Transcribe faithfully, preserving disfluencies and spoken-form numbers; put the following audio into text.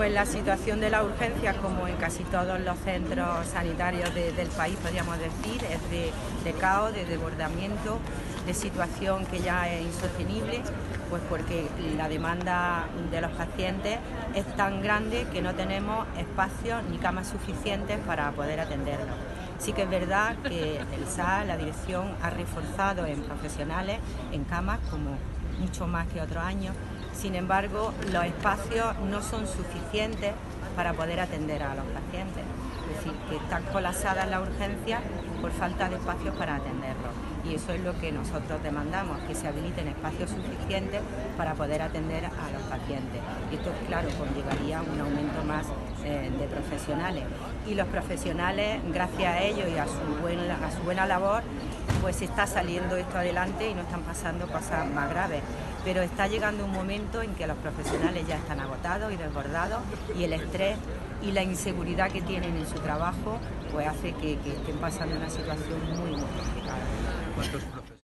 Pues la situación de la urgencia, como en casi todos los centros sanitarios de, del país, podríamos decir, es de, de caos, de desbordamiento, de situación que ya es insostenible, pues porque la demanda de los pacientes es tan grande que no tenemos espacios ni camas suficientes para poder atenderlos. Sí que es verdad que el S A, la dirección, ha reforzado en profesionales, en camas, como mucho más que otros años. Sin embargo, los espacios no son suficientes para poder atender a los pacientes. Es decir, que están colapsadas las urgencias por falta de espacios para atenderlos. Y eso es lo que nosotros demandamos, que se habiliten espacios suficientes para poder atender a los pacientes. Y esto, claro, conllevaría un aumento más eh, de profesionales. Y los profesionales, gracias a ellos y a su, buen, a su buena labor, pues está saliendo esto adelante y no están pasando cosas más graves. Pero está llegando un momento en que los profesionales ya están agotados y desbordados, y el estrés y la inseguridad que tienen en su trabajo pues hace que, que estén pasando una situación muy, muy complicada.